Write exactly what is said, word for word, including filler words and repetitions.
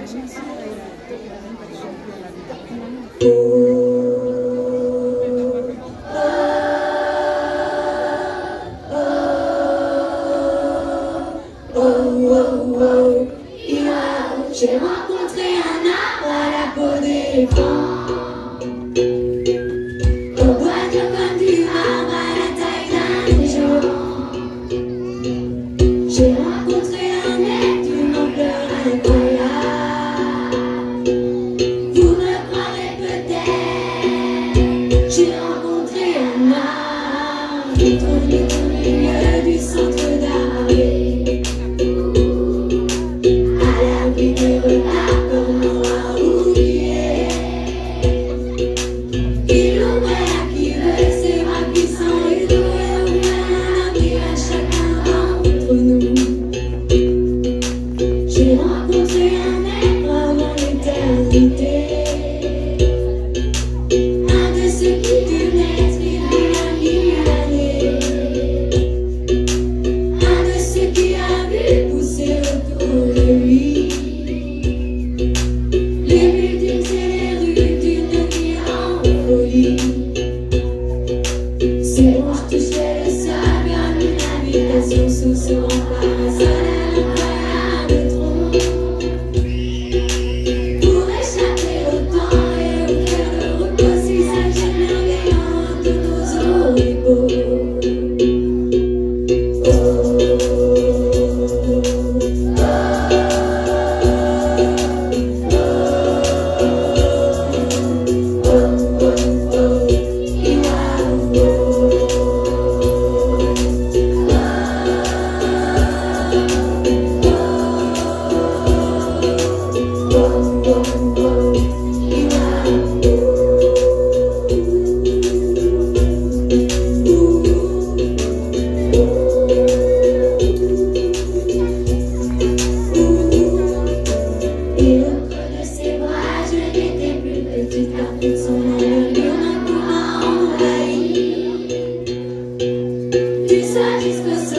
J'ai rencontré un arbre à la peau d'éléphant. On boit comme du marbre à la taille d'un géant. J'ai rencontré un être d'une ampleur incroyable. Vous me croirez peut-être. J'ai rencontré un arbre qui tourne au milieu du centre d'arrêt. J'ai rencontré un être avant l'éternité, un de ceux qui dut naître il y a mille années, un de ceux qui a vu pousser autour de lui les buildings et les rues d'une vie en folie. C'est bon, je touchais le sol comme une habitation sous ce rempart, un soleil incroyable tronc. Pour échapper au temps et au cœur de repos, si ça gêne merveillant de nos oripeaux. Tu sais jusque